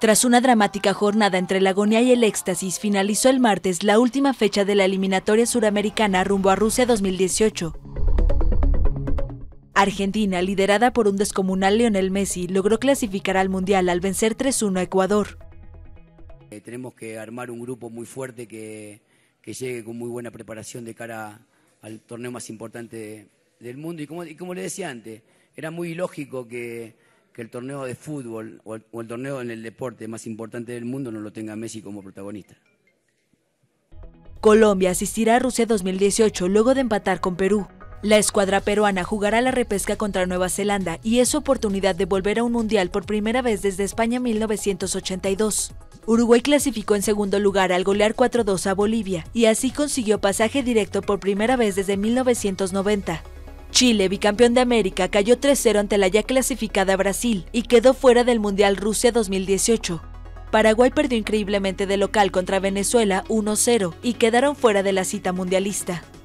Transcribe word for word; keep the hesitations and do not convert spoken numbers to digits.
Tras una dramática jornada entre la agonía y el éxtasis, finalizó el martes la última fecha de la eliminatoria suramericana rumbo a Rusia dos mil dieciocho. Argentina, liderada por un descomunal Lionel Messi, logró clasificar al Mundial al vencer tres uno a Ecuador. Eh, tenemos que armar un grupo muy fuerte que, que llegue con muy buena preparación de cara al torneo más importante del mundo. Y como, y como le decía antes, era muy ilógico que, que el torneo de fútbol o el, o el torneo en el deporte más importante del mundo no lo tenga Messi como protagonista. Colombia asistirá a Rusia dos mil dieciocho luego de empatar con Perú. La escuadra peruana jugará la repesca contra Nueva Zelanda y es su oportunidad de volver a un mundial por primera vez desde España mil novecientos ochenta y dos. Uruguay clasificó en segundo lugar al golear cuatro dos a Bolivia y así consiguió pasaje directo por primera vez desde mil novecientos noventa. Chile, bicampeón de América, cayó tres cero ante la ya clasificada Brasil y quedó fuera del Mundial Rusia dos mil dieciocho. Paraguay perdió increíblemente de local contra Venezuela uno cero y quedaron fuera de la cita mundialista.